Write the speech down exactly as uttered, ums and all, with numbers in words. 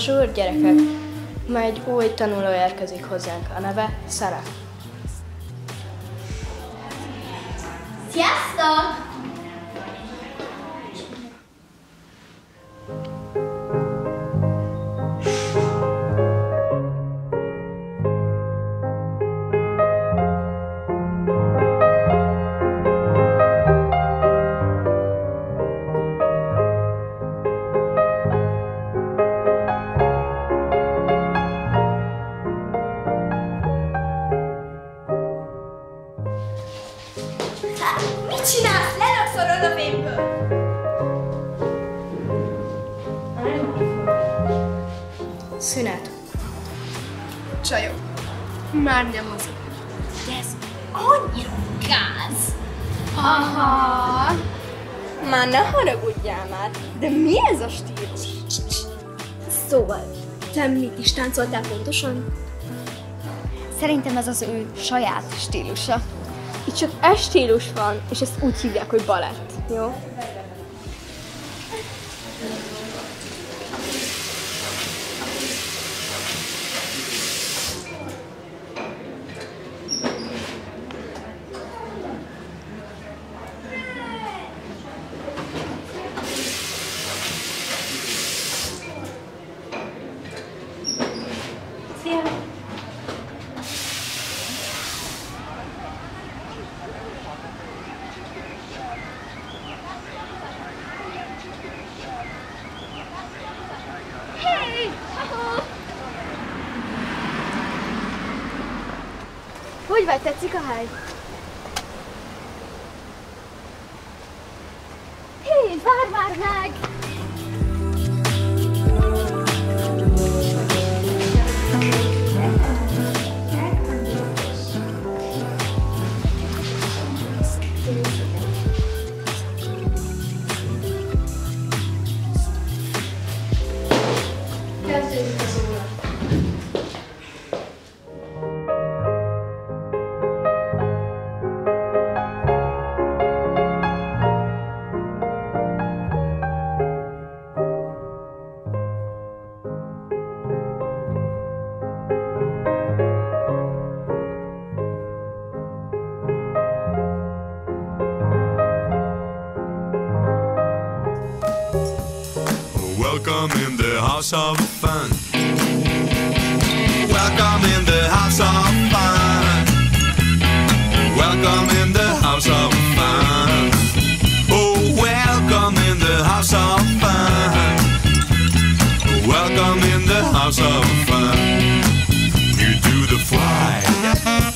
Bonjour, gyerekek! Ma egy új tanuló érkezik hozzánk, a neve Sara. Sziasztok! Mit csinálsz? Lerakszorod a fémből! Szünet. Csajok, már nyomozok. De ez annyira gáz! Aha! Már ne haragudjál már, de mi ez a stílus? Szóval, te mit is táncoltál pontosan? Szerintem ez az ő saját stílusa. Itt csak egy stílus van, és ezt úgy hívják, hogy balett, jó? Szia! Hogy vagy, tetszik a hely? Hé, várj már meg! Kezdődik az óra. Welcome in the house of fun. Welcome in the house of fun. Welcome in the house of fun. Oh, welcome in the house of fun. Welcome in the house of fun. You do the fly.